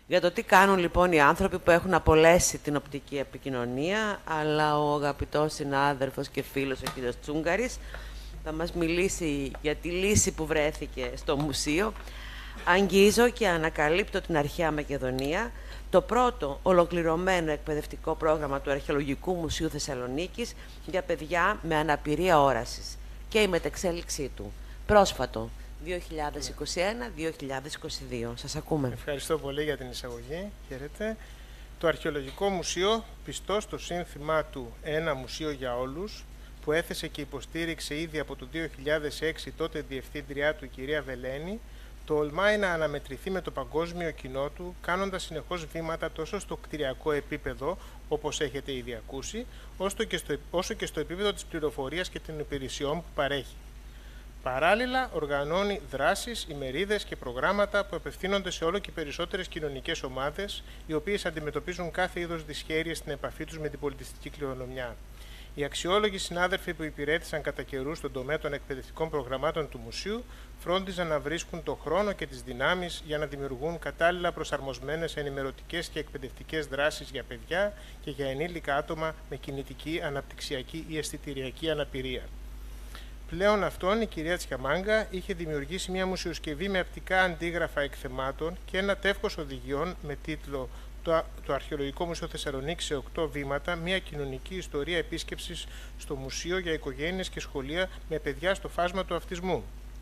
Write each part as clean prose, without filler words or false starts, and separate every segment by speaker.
Speaker 1: Για το τι κάνουν λοιπόν οι άνθρωποι που έχουν απολέσει την οπτική επικοινωνία, αλλά ο αγαπητός συνάδελφος και φίλος ο κ. Τσούγκαρης θα μας μιλήσει για τη λύση που βρέθηκε στο μουσείο. Αγγίζω και ανακαλύπτω την αρχαία Μακεδονία, το πρώτο ολοκληρωμένο εκπαιδευτικό πρόγραμμα του Αρχαιολογικού Μουσείου Θεσσαλονίκης για παιδιά με αναπηρία όρασης και η μετεξέλιξή του. Πρόσφατο, 2021-2022. Σας ακούμε.
Speaker 2: Ευχαριστώ πολύ για την εισαγωγή. Χαίρετε. Το Αρχαιολογικό Μουσείο, πιστό στο σύνθημά του «Ένα μουσείο για όλους», που έθεσε και υποστήριξε ήδη από το 2006 τότε διευθύντριά του η κυρία Βελένη, τολμάει να αναμετρηθεί με το παγκόσμιο κοινό του, κάνοντας συνεχώς βήματα τόσο στο κτηριακό επίπεδο, όπως έχετε ήδη ακούσει, όσο και στο επίπεδο της πληροφορίας και των υπηρεσιών που παρέχει. Παράλληλα, οργανώνει δράσεις, ημερίδες και προγράμματα που απευθύνονται σε όλο και περισσότερες κοινωνικές ομάδες, οι οποίες αντιμετωπίζουν κάθε είδος δυσχέρειες στην επαφή τους με την πολιτιστική κληρονομιά. Οι αξιόλογοι συνάδελφοι που υπηρέτησαν κατά καιρού στον τομέα των εκπαιδευτικών προγραμμάτων του Μουσείου φρόντιζαν να βρίσκουν το χρόνο και τις δυνάμεις για να δημιουργούν κατάλληλα προσαρμοσμένες ενημερωτικές και εκπαιδευτικές δράσεις για παιδιά και για ενήλικα άτομα με κινητική, αναπτυξιακή ή αισθητηριακή αναπηρία. Πλέον αυτόν, η κυρία Τσιαμάγκα είχε δημιουργήσει μια μουσιοσκευή με απτικά αντίγραφα εκθεμάτων και ένα τεύχος οδηγιών με τίτλο «Το Αρχαιολογικό Μουσείο Θεσσαλονίκη σε 8 βήματα, μια κοινωνική ιστορία επίσκεψης στο μουσείο για οικογένειες και σχολεία με παιδιά στο φάσμα του αυτισμού».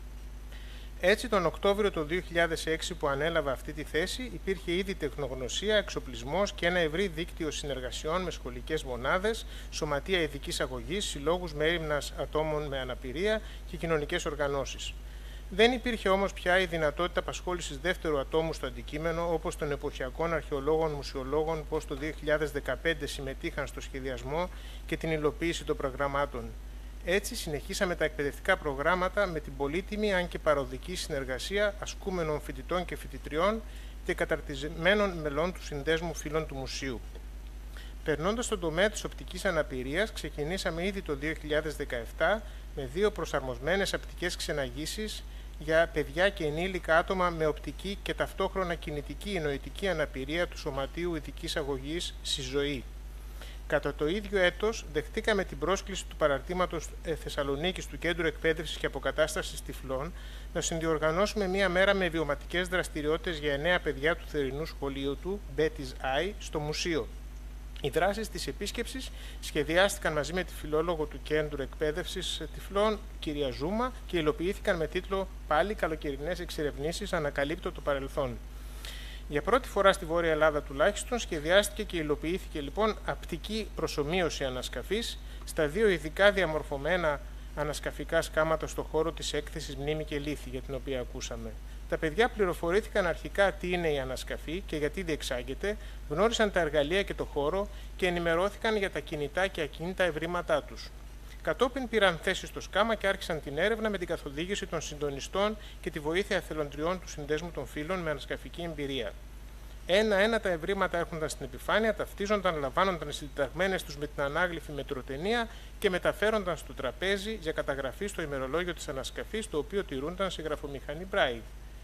Speaker 2: Έτσι, τον Οκτώβριο του 2006 που ανέλαβα αυτή τη θέση, υπήρχε ήδη τεχνογνωσία, εξοπλισμός και ένα ευρύ δίκτυο συνεργασιών με σχολικές μονάδες, σωματεία ειδικής αγωγής, συλλόγους μέριμνας ατόμων με αναπηρία και κοινωνικές οργανώσεις. Δεν υπήρχε όμως πια η δυνατότητα απασχόλησης δεύτερου ατόμου στο αντικείμενο, όπως των εποχιακών αρχαιολόγων μουσιολόγων που ως το 2015 συμμετείχαν στο σχεδιασμό και την υλοποίηση των προγραμμάτων. Έτσι, συνεχίσαμε τα εκπαιδευτικά προγράμματα με την πολύτιμη, αν και παροδική συνεργασία ασκούμενων φοιτητών και φοιτητριών και καταρτισμένων μελών του Συνδέσμου Φίλων του Μουσείου. Περνώντας στον τομέα της οπτικής αναπηρίας, ξεκινήσαμε ήδη το 2017 με 2 προσαρμοσμένες απτικές ξεναγήσεις για παιδιά και ενήλικα άτομα με οπτική και ταυτόχρονα κινητική ή νοητική αναπηρία του Σωματείου Ειδικής Αγωγής ΣΥΖΟΗ. Κατά το ίδιο έτος, δεχτήκαμε την πρόσκληση του παραρτήματος Θεσσαλονίκης του Κέντρου Εκπαίδευσης και Αποκατάστασης Τυφλών να συνδιοργανώσουμε μία μέρα με βιωματικές δραστηριότητες για 9 παιδιά του θερινού σχολείου του, Betty's Eye, στο μουσείο. Οι δράσεις της επίσκεψης σχεδιάστηκαν μαζί με τη φιλόλογο του Κέντρου Εκπαίδευσης Τυφλών, κυρία Ζούμα, και υλοποιήθηκαν με τίτλο «Πάλι καλοκαιρινές εξερευνήσεις, ανακαλύπτω το παρελθόν». Για πρώτη φορά στη Βόρεια Ελλάδα τουλάχιστον σχεδιάστηκε και υλοποιήθηκε λοιπόν απτική προσομοίωση ανασκαφής στα 2 ειδικά διαμορφωμένα ανασκαφικά σκάματα στο χώρο της έκθεσης Μνήμη και Λύθη, για την οποία ακούσαμε. Τα παιδιά πληροφορήθηκαν αρχικά τι είναι η ανασκαφή και γιατί διεξάγεται, γνώρισαν τα εργαλεία και το χώρο και ενημερώθηκαν για τα κινητά και ακίνητα ευρήματά τους. Κατόπιν πήραν θέση στο σκάμα και άρχισαν την έρευνα με την καθοδήγηση των συντονιστών και τη βοήθεια εθελοντριών του Συνδέσμου των Φίλων με ανασκαφική εμπειρία. Ένα-ένα τα ευρήματα έρχονταν στην επιφάνεια, ταυτίζονταν, λαμβάνονταν συνταγμένες τους με την ανάγλυφη μετροτενία και μεταφέρονταν στο τραπέζι για καταγραφή στο ημερολόγιο της ανασκαφής, το οποίο τηρούνταν σε γραφομηχανή Braille.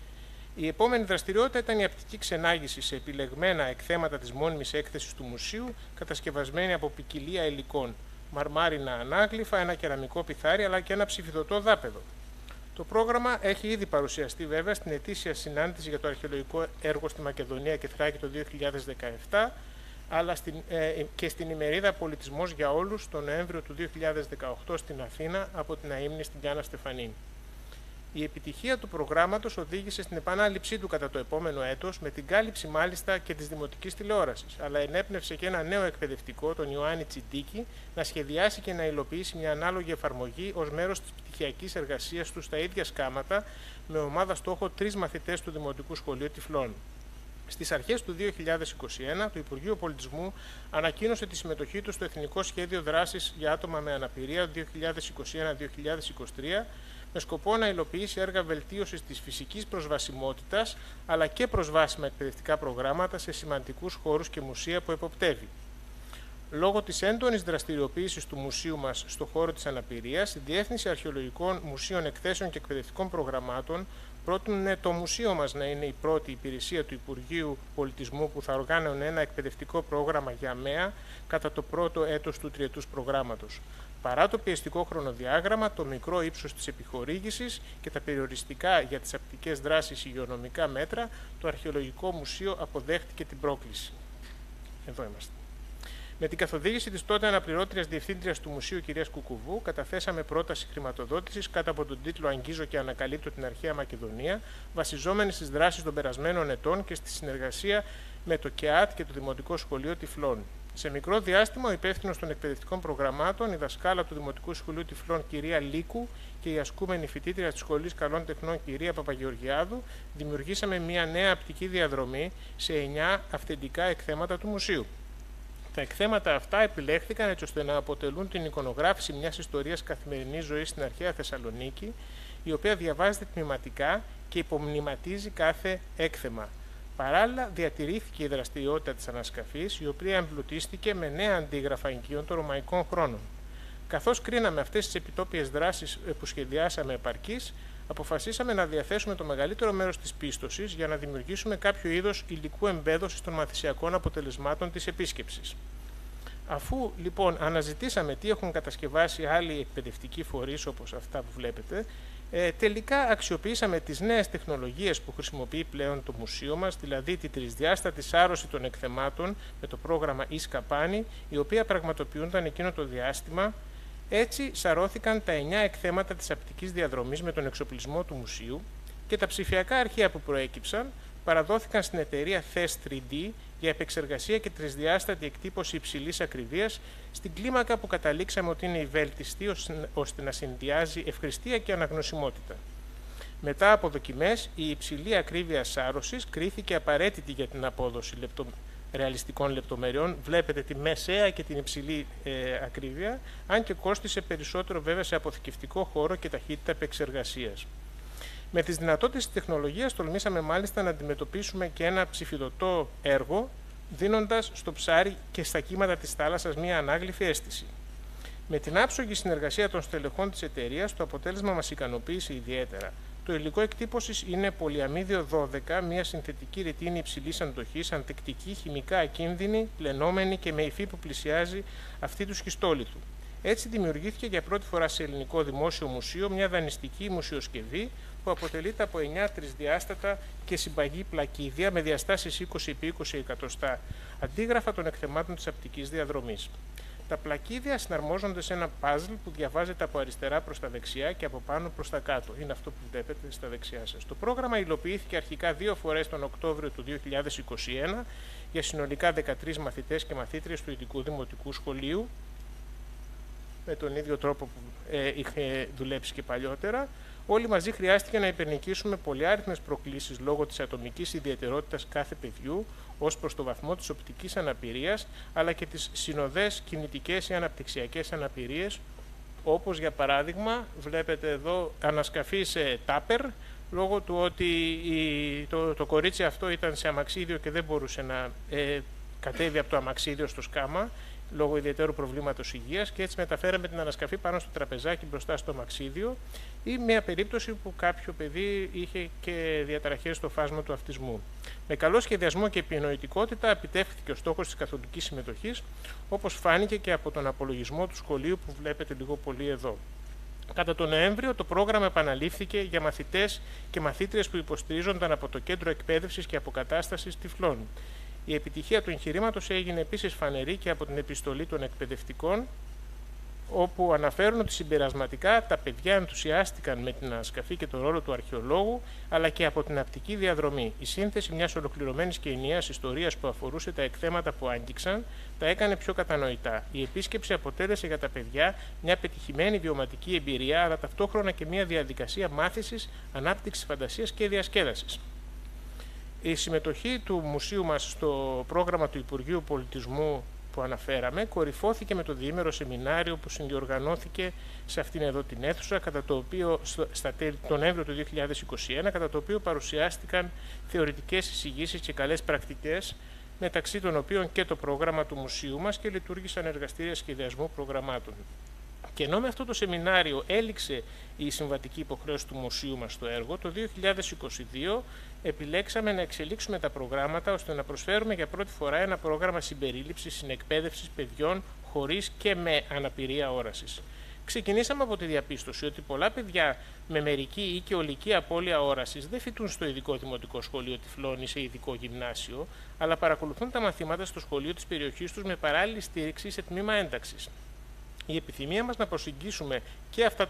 Speaker 2: Η επόμενη δραστηριότητα ήταν η απτική ξενάγηση σε επιλεγμένα εκθέματα της μόνιμης έκθεσης του μουσείου, κατασκευασμένη από ποικιλία υλικών. Μαρμάρινα ανάγλυφα, ένα κεραμικό πιθάρι αλλά και ένα ψηφιδωτό δάπεδο. Το πρόγραμμα έχει ήδη παρουσιαστεί βέβαια στην ετήσια συνάντηση για το αρχαιολογικό έργο στη Μακεδονία και Θράκη το 2017, αλλά και στην ημερίδα Πολιτισμός για Όλους τον Νοέμβριο του 2018 στην Αθήνα από την αείμνη στην Γιάννα Στεφανή. Η επιτυχία του προγράμματος οδήγησε στην επανάληψή του κατά το επόμενο έτος, με την κάλυψη μάλιστα και της δημοτικής τηλεόρασης, αλλά ενέπνευσε και ένα νέο εκπαιδευτικό, τον Ιωάννη Τσιντίκη, να σχεδιάσει και να υλοποιήσει μια ανάλογη εφαρμογή ως μέρος της πτυχιακής εργασίας του στα ίδια σκάματα, με ομάδα στόχο 3 μαθητές του Δημοτικού Σχολείου Τυφλών. Στις αρχές του 2021, το Υπουργείο Πολιτισμού ανακοίνωσε τη συμμετοχή του στο Εθνικό Σχέδιο Δράσης για άτομα με αναπηρία 2021-2023, με σκοπό να υλοποιήσει έργα βελτίωσης της φυσικής προσβασιμότητας, αλλά και προσβάσιμα εκπαιδευτικά προγράμματα σε σημαντικούς χώρους και μουσεία που εποπτεύει. Λόγω της έντονης δραστηριοποίησης του μουσείου μας στον χώρο της αναπηρίας, η Διεύθυνση Αρχαιολογικών Μουσείων Εκθέσεων και Εκπαιδευτικών Προγραμμάτων πρότεινε το μουσείο μας να είναι η πρώτη υπηρεσία του Υπουργείου Πολιτισμού που θα οργάνωνε ένα εκπαιδευτικό πρόγραμμα για ΑΜΕΑ κατά το πρώτο έτος του τριετούς προγράμματος. Παρά το πιεστικό χρονοδιάγραμμα, το μικρό ύψος της επιχορήγησης και τα περιοριστικά για τις απτικές δράσεις υγειονομικά μέτρα, το Αρχαιολογικό Μουσείο αποδέχτηκε την πρόκληση. Εδώ είμαστε. Με την καθοδήγηση της τότε αναπληρώτριας διευθύντριας του Μουσείου κυρίας Κουκουβού, καταθέσαμε πρόταση χρηματοδότησης κάτω από τον τίτλο «Αγγίζω και ανακαλύπτω την αρχαία Μακεδονία», βασιζόμενη στις δράσεις των περασμένων ετών και στη συνεργασία με το ΚΕΑΤ και το Δημοτικό Σχολείο Τυφλών. Σε μικρό διάστημα, ο υπεύθυνος των εκπαιδευτικών προγραμμάτων, η δασκάλα του Δημοτικού Σχολείου Τυφλών κυρία Λίκου και η ασκούμενη φοιτήτρια της Σχολής Καλών Τεχνών κυρία Παπαγεωργιάδου, δημιουργήσαμε μια νέα απτική διαδρομή σε 9 αυθεντικά εκθέματα του μουσείου. Τα εκθέματα αυτά επιλέχθηκαν έτσι ώστε να αποτελούν την εικονογράφηση μιας ιστορίας καθημερινής ζωής στην αρχαία Θεσσαλονίκη, η οποία διαβάζεται τμηματικά και υπομνηματίζει κάθε έκθεμα. Παράλληλα, διατηρήθηκε η δραστηριότητα της ανασκαφής, η οποία εμπλουτίστηκε με νέα αντίγραφα εικίων των ρωμαϊκών χρόνων. Καθώς κρίναμε αυτές τις επιτόπιες δράσεις που σχεδιάσαμε επαρκείς, αποφασίσαμε να διαθέσουμε το μεγαλύτερο μέρος της πίστοσης για να δημιουργήσουμε κάποιο είδος υλικού εμπέδωσης των μαθησιακών αποτελεσμάτων της επίσκεψης. Αφού λοιπόν αναζητήσαμε τι έχουν κατασκευάσει άλλοι εκπαιδευτικοί φορείς όπως αυτά που βλέπετε, τελικά αξιοποιήσαμε τις νέες τεχνολογίες που χρησιμοποιεί πλέον το μουσείο μας, δηλαδή τη τρισδιάστατη σάρωση των εκθεμάτων με το πρόγραμμα ΙΣΚΑΠΑΝΗ, η οποία πραγματοποιούνταν εκείνο το διάστημα. Έτσι σαρώθηκαν τα 9 εκθέματα της απτικής διαδρομής με τον εξοπλισμό του μουσείου και τα ψηφιακά αρχεία που προέκυψαν παραδόθηκαν στην εταιρεία THES 3D για επεξεργασία και τρισδιάστατη εκτύπωση υψηλής ακριβίας στην κλίμακα που καταλήξαμε ότι είναι η βέλτιστη ώστε να συνδυάζει ευχρηστία και αναγνωσιμότητα. Μετά από δοκιμές, η υψηλή ακρίβεια σάρωσης κρίθηκε απαραίτητη για την απόδοση ρεαλιστικών λεπτομεριών. Βλέπετε τη μεσαία και την υψηλή ακρίβεια, αν και κόστισε περισσότερο βέβαια σε αποθηκευτικό χώρο και ταχύτητα επεξεργασίας. Με τις δυνατότητες της τεχνολογίας τολμήσαμε μάλιστα να αντιμετωπίσουμε και ένα ψηφιδωτό έργο, δίνοντας στο ψάρι και στα κύματα της θάλασσας μια ανάγλυφη αίσθηση. Με την άψογη συνεργασία των στελεχών της εταιρείας, το αποτέλεσμα μας ικανοποίησε ιδιαίτερα. Το υλικό εκτύπωσης είναι πολυαμίδιο 12, μια συνθετική ρετίνη υψηλής αντοχής, ανθεκτική, χημικά ακίνδυνη, πλενόμενη και με υφή που πλησιάζει αυτή του σχιστόλιθου. Έτσι δημιουργήθηκε για πρώτη φορά σε ελληνικό δημόσιο μουσείο μια δανειστική μουσιοσκευή που αποτελείται από 9 τρισδιάστατα και συμπαγή πλακίδια με διαστάσεις 20x20 εκατοστά, αντίγραφα των εκθεμάτων της απτικής διαδρομής. Τα πλακίδια συναρμόζονται σε ένα παζλ που διαβάζεται από αριστερά προς τα δεξιά και από πάνω προς τα κάτω. Είναι αυτό που βλέπετε στα δεξιά σας. Το πρόγραμμα υλοποιήθηκε αρχικά 2 φορές τον Οκτώβριο του 2021 για συνολικά 13 μαθητές και μαθήτριες του Ειδικού Δημοτικού Σχολείου, με τον ίδιο τρόπο που είχε δουλέψει και παλιότερα. Όλοι μαζί χρειάστηκε να υπερνικήσουμε πολυάριθμες προκλήσεις λόγω της ατομικής ιδιαιτερότητας κάθε παιδιού ως προς το βαθμό της οπτικής αναπηρίας, αλλά και τις συνοδές κινητικές ή αναπτυξιακές αναπηρίες, όπως για παράδειγμα βλέπετε εδώ ανασκαφή σε τάπερ, λόγω του ότι το κορίτσι αυτό ήταν σε αμαξίδιο και δεν μπορούσε να κατέβει από το αμαξίδιο στο σκάμα, λόγω ιδιαίτερου προβλήματος υγείας, και έτσι μεταφέραμε την ανασκαφή πάνω στο τραπεζάκι μπροστά στο αμαξίδιο, ή μια περίπτωση που κάποιο παιδί είχε και διαταραχές στο φάσμα του αυτισμού. Με καλό σχεδιασμό και επινοητικότητα επιτεύχθηκε ο στόχος της καθολικής συμμετοχής, όπως φάνηκε και από τον απολογισμό του σχολείου που βλέπετε λίγο πολύ εδώ. Κατά τον Νοέμβριο το πρόγραμμα επαναλήφθηκε για μαθητές και μαθήτριες που υποστηρίζονταν από το Κέντρο Εκπαίδευσης και Αποκατάστασης Τυφλών. Η επιτυχία του εγχειρήματος έγινε επίσης φανερή και από την επιστολή των εκπαιδευτικών, όπου αναφέρουν ότι συμπερασματικά τα παιδιά ενθουσιάστηκαν με την ανασκαφή και τον ρόλο του αρχαιολόγου, αλλά και από την απτική διαδρομή. Η σύνθεση μιας ολοκληρωμένης και ενιαίας ιστορίας που αφορούσε τα εκθέματα που άγγιξαν τα έκανε πιο κατανοητά. Η επίσκεψη αποτέλεσε για τα παιδιά μια πετυχημένη βιωματική εμπειρία, αλλά ταυτόχρονα και μια διαδικασία μάθησης, ανάπτυξης φαντασίας και διασκέδασης. Η συμμετοχή του μουσείου μας στο πρόγραμμα του Υπουργείου Πολιτισμού που αναφέραμε κορυφώθηκε με το διήμερο σεμινάριο που συνδιοργανώθηκε σε αυτήν εδώ την αίθουσα τον Νοέμβριο του 2021, κατά το οποίο παρουσιάστηκαν θεωρητικές εισηγήσεις και καλές πρακτικές, μεταξύ των οποίων και το πρόγραμμα του μουσείου μας, και λειτουργήσαν εργαστήρια σχεδιασμού προγραμμάτων. Και ενώ με αυτό το σεμινάριο έληξε η συμβατική υποχρέωση του μουσείου μας στο έργο, το 2022 επιλέξαμε να εξελίξουμε τα προγράμματα ώστε να προσφέρουμε για πρώτη φορά ένα πρόγραμμα συμπερίληψης συνεκπαίδευσης παιδιών χωρίς και με αναπηρία όρασης. Ξεκινήσαμε από τη διαπίστωση ότι πολλά παιδιά με μερική ή και ολική απώλεια όρασης δεν φοιτούν στο ειδικό δημοτικό σχολείο τυφλών ή σε ειδικό γυμνάσιο, αλλά παρακολουθούν τα μαθήματα στο σχολείο της περιοχής τους με παράλληλη στήριξη σε τμήμα ένταξης. Η επιθυμία μας να προσεγγίσουν και αυτά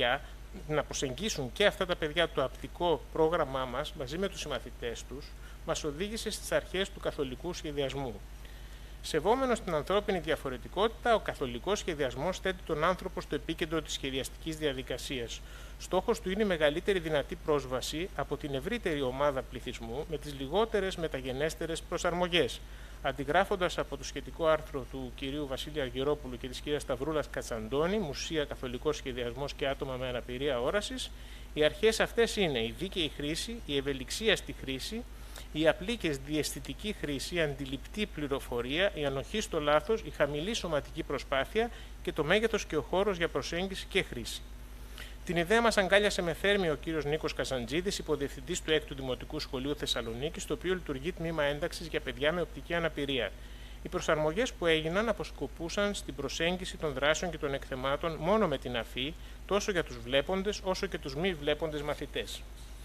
Speaker 2: τα παιδιά το απτικό πρόγραμμά μας μαζί με τους συμμαθητές τους μας οδήγησε στις αρχές του καθολικού σχεδιασμού. Σεβόμενος την ανθρώπινη διαφορετικότητα, ο καθολικός σχεδιασμός θέτει τον άνθρωπο στο επίκεντρο της σχεδιαστικής διαδικασίας. Στόχος του είναι η μεγαλύτερη δυνατή πρόσβαση από την ευρύτερη ομάδα πληθυσμού με τις λιγότερες μεταγενέστερες προσαρμογές. Αντιγράφοντας από το σχετικό άρθρο του κυρίου Βασίλη Αργυρόπουλου και της κυρίας Σταυρούλας Κατσαντώνη, Μουσεία, Καθολικός Σχεδιασμός και άτομα με αναπηρία όρασης, οι αρχές αυτές είναι η δίκαιη χρήση, η ευελιξία στη χρήση, η απλή και διαισθητική χρήση, η αντιληπτή πληροφορία, η ανοχή στο λάθος, η χαμηλή σωματική προσπάθεια και το μέγεθος και ο χώρος για προσέγγιση και χρήση. Την ιδέα μας αγκάλιασε με θέρμη ο κύριος Νίκος Καζαντζίδης, υποδιευθυντής του 6ου Δημοτικού Σχολείου Θεσσαλονίκης, στο οποίο λειτουργεί τμήμα ένταξης για παιδιά με οπτική αναπηρία. Οι προσαρμογές που έγιναν αποσκοπούσαν στην προσέγγιση των δράσεων και των εκθεμάτων μόνο με την αφή, τόσο για τους βλέποντες όσο και τους μη βλέποντες μαθητές.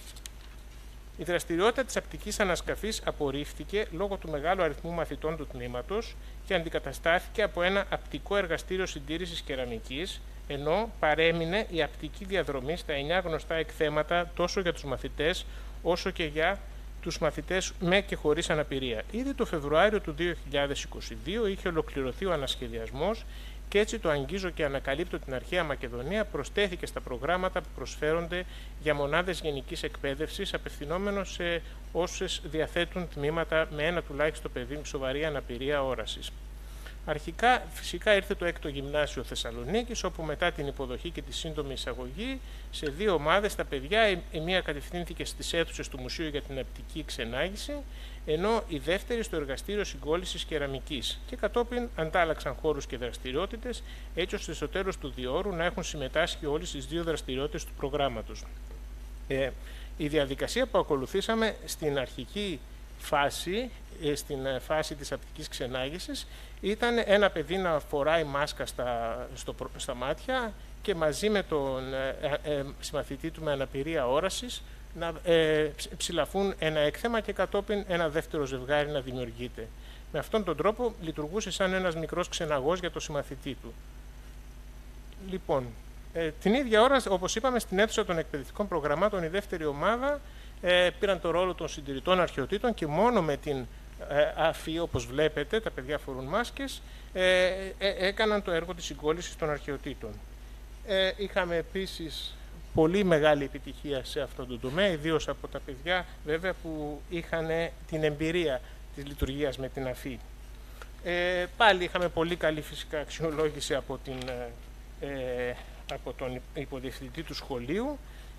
Speaker 2: Η δραστηριότητα της απτικής ανασκαφής απορρίφθηκε λόγω του μεγάλου αριθμού μαθητών του τμήματος και αντικαταστάθηκε από ένα απτικό εργαστήριο συντήρησης κεραμικής, ενώ παρέμεινε η απτική διαδρομή στα 9 γνωστά εκθέματα τόσο για τους μαθητές όσο και για τους μαθητές με και χωρίς αναπηρία. Ήδη το Φεβρουάριο του 2022 είχε ολοκληρωθεί ο ανασχεδιασμός και έτσι το αγγίζω και ανακαλύπτω την αρχαία Μακεδονία προστέθηκε στα προγράμματα που προσφέρονται για μονάδες γενικής εκπαίδευσης, απευθυνόμενο σε όσες διαθέτουν τμήματα με ένα τουλάχιστον παιδί με σοβαρή αναπηρία όρασης. Αρχικά, φυσικά, ήρθε το 6ο Γυμνάσιο Θεσσαλονίκης, όπου μετά την υποδοχή και τη σύντομη εισαγωγή, σε 2 ομάδες τα παιδιά, η μία κατευθύνθηκε στις αίθουσες του Μουσείου για την Απτική Ξενάγηση, ενώ η δεύτερη στο εργαστήριο συγκόλλησης κεραμικής. Και κατόπιν αντάλλαξαν χώρους και δραστηριότητες, έτσι ώστε στο τέλος του διόρου να έχουν συμμετάσχει όλοι στις 2 δραστηριότητες του προγράμματος. Η διαδικασία που ακολουθήσαμε στην αρχική φάση, στην φάση της απτικής ξενάγησης, ήταν ένα παιδί να φοράει μάσκα στα μάτια και μαζί με τον συμμαθητή του με αναπηρία όρασης να ψηλαφούν ένα έκθεμα και κατόπιν ένα δεύτερο ζευγάρι να δημιουργείται. Με αυτόν τον τρόπο λειτουργούσε σαν ένας μικρός ξεναγός για το συμμαθητή του. Λοιπόν, την ίδια ώρα, όπως είπαμε, στην αίθουσα των εκπαιδευτικών προγραμμάτων η δεύτερη ομάδα πήραν το ρόλο των συντηρητών αρχαιοτήτων και μόνο με την αφή, όπως βλέπετε, τα παιδιά φορούν μάσκες, έκαναν το έργο της συγκόλλησης των αρχαιοτήτων. Είχαμε επίσης πολύ μεγάλη επιτυχία σε αυτό το τομέα, ιδίως από τα παιδιά βέβαια που είχαν την εμπειρία της λειτουργίας με την αφή. Πάλι είχαμε πολύ καλή φυσικά αξιολόγηση από τον υποδιευθυντή του σχολείου.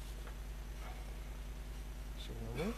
Speaker 2: Συγγνώμη.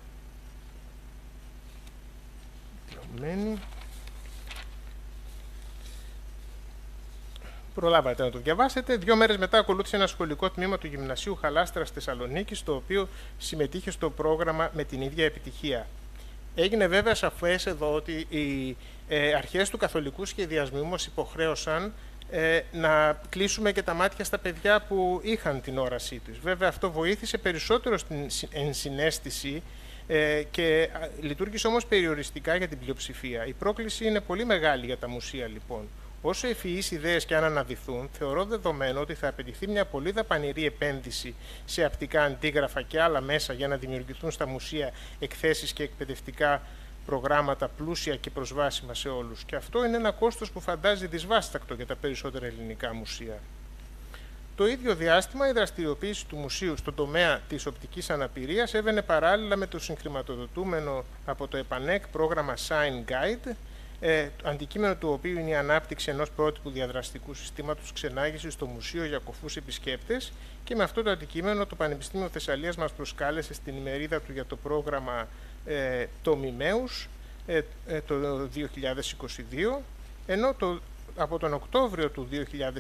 Speaker 2: Προλάβατε να το διαβάσετε. 2 μέρες μετά ακολούθησε ένα σχολικό τμήμα του Γυμνασίου Χαλάστρας Θεσσαλονίκης, το οποίο συμμετείχε στο πρόγραμμα με την ίδια επιτυχία. Έγινε βέβαια σαφές εδώ ότι οι αρχές του καθολικού σχεδιασμού μας υποχρέωσαν να κλείσουμε και τα μάτια στα παιδιά που είχαν την όρασή τους. Βέβαια αυτό βοήθησε περισσότερο στην ενσυναίσθηση και λειτουργήσε όμως περιοριστικά για την πλειοψηφία. Η πρόκληση είναι πολύ μεγάλη για τα μουσεία λοιπόν. Όσο ευφυείς ιδέες και αν αναδυθούν, θεωρώ δεδομένο ότι θα απαιτηθεί μια πολύ δαπανηρή επένδυση σε απτικά αντίγραφα και άλλα μέσα για να δημιουργηθούν στα μουσεία εκθέσεις και εκπαιδευτικά προγράμματα πλούσια και προσβάσιμα σε όλους. Και αυτό είναι ένα κόστος που φαντάζει δυσβάστακτο για τα περισσότερα ελληνικά μουσεία. Το ίδιο διάστημα, η δραστηριοποίηση του μουσείου στον τομέα της οπτικής αναπηρίας έβαινε παράλληλα με το συγχρηματοδοτούμενο από το ΕΠΑΝΕΚ πρόγραμμα Sign Guide, αντικείμενο του οποίου είναι η ανάπτυξη ενός πρότυπου διαδραστικού συστήματος ξενάγησης στο μουσείο για κοφούς επισκέπτες, και με αυτό το αντικείμενο το Πανεπιστήμιο Θεσσαλίας μας προσκάλεσε στην ημερίδα του για το πρόγραμμα το Μημαίους το 2022, ενώ από τον Οκτώβριο του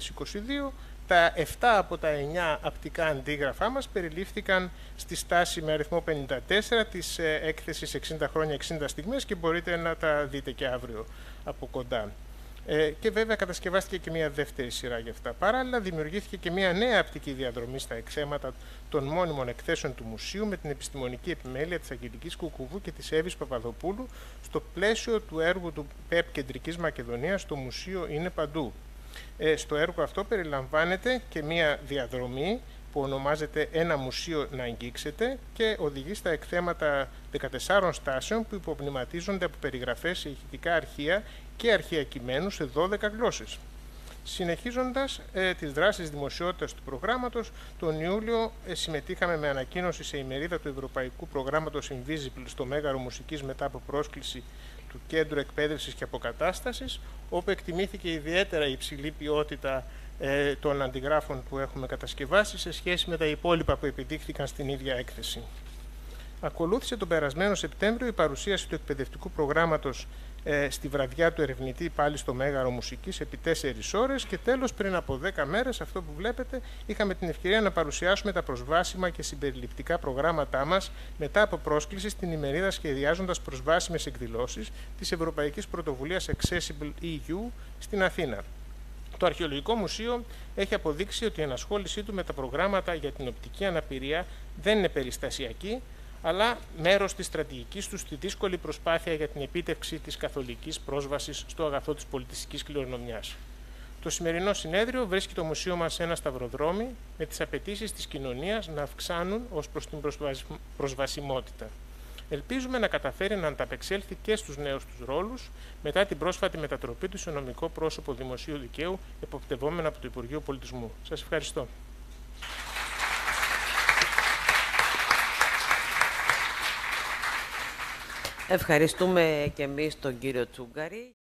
Speaker 2: 2022, τα 7 από τα 9 απτικά αντίγραφά μας περιλήφθηκαν στη στάση με αριθμό 54 της έκθεσης 60 χρόνια 60 στιγμές και μπορείτε να τα δείτε και αύριο από κοντά. Και βέβαια κατασκευάστηκε και μια δεύτερη σειρά για αυτά. Παράλληλα, δημιουργήθηκε και μια νέα απτική διαδρομή στα εκθέματα των μόνιμων εκθέσεων του Μουσείου με την επιστημονική επιμέλεια της Αγγελικής Κουκουβού και της Εύης Παπαδοπούλου στο πλαίσιο του έργου του ΠΕΠ Κεντρικής Μακεδονίας «Το Μουσείο είναι παντού». Στο έργο αυτό περιλαμβάνεται και μια διαδρομή που ονομάζεται «Ένα μουσείο να αγγίξετε» και οδηγεί στα εκθέματα 14 στάσεων που υποπνευματίζονται από περιγραφές σε ηχητικά αρχεία και αρχεία κειμένου σε 12 γλώσσες. Συνεχίζοντας τις δράσεις δημοσιότητας του προγράμματος, τον Ιούλιο συμμετείχαμε με ανακοίνωση σε ημερίδα του Ευρωπαϊκού Προγράμματος Invisible στο Μέγαρο Μουσικής μετά από πρόσκληση του Κέντρου Εκπαίδευσης και Αποκατάστασης, όπου εκτιμήθηκε ιδιαίτερα η υψηλή ποιότητα των αντιγράφων που έχουμε κατασκευάσει σε σχέση με τα υπόλοιπα που επιδείχθηκαν στην ίδια έκθεση. Ακολούθησε τον περασμένο Σεπτέμβριο η παρουσίαση του εκπαιδευτικού προγράμματος στη βραδιά του ερευνητή πάλι στο Μέγαρο Μουσικής επί 4 ώρες και τέλος πριν από 10 μέρες, αυτό που βλέπετε, είχαμε την ευκαιρία να παρουσιάσουμε τα προσβάσιμα και συμπεριληπτικά προγράμματά μας μετά από πρόσκληση στην ημερίδα σχεδιάζοντας προσβάσιμες εκδηλώσεις της Ευρωπαϊκής Πρωτοβουλίας Accessible EU στην Αθήνα. Το Αρχαιολογικό Μουσείο έχει αποδείξει ότι η ενασχόλησή του με τα προγράμματα για την οπτική αναπηρία δεν είναι περιστασιακή, αλλά μέρος της στρατηγικής του στη δύσκολη προσπάθεια για την επίτευξη της καθολικής πρόσβασης στο αγαθό της πολιτιστικής κληρονομιάς. Το σημερινό συνέδριο βρίσκει το Μουσείο μας σε ένα σταυροδρόμι με τις απαιτήσεις της κοινωνίας να αυξάνουν ως προς την προσβασιμότητα. Ελπίζουμε να καταφέρει να ανταπεξέλθει και στους νέους τους ρόλους μετά την πρόσφατη μετατροπή του σε νομικό πρόσωπο δημοσίου δικαίου εποπτευόμενο από το Υπουργείο Πολιτισμού. Σας ευχαριστώ.
Speaker 1: Ευχαριστούμε και εμείς τον κύριο Τσούγκαρη.